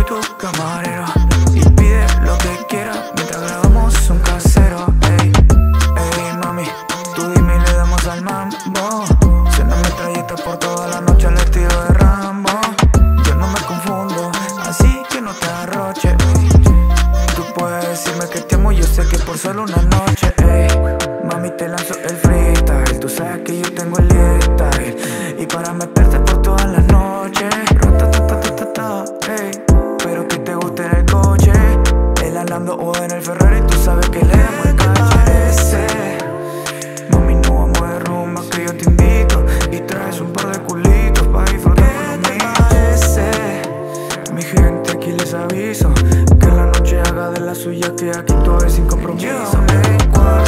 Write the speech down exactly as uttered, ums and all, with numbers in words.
tu camarero y pide lo que quiera mientras grabamos un casero. Ey, ey, mami, tú dime y le damos al mambo. Siendo metralleta por toda la noche al estilo de Rambo. Yo no me confundo, así que no te arroches. Tú puedes decirme que te amo, yo sé que por solo una noche. Ey, mami, te lanzo el freestyle. Tú sabes que yo tengo el style y para meterte por todas las noches. Ey, pero que te guste en el coche, el andando o en el Ferrari. Tú sabes que le damos el cache. Ese, mami, no vamos de rumba, que yo te invito y traes un par de culitos pa' disfrutar conmigo. Ese, mi gente, aquí les aviso que la noche haga de la suya, que aquí todo es sin compromiso. Ey,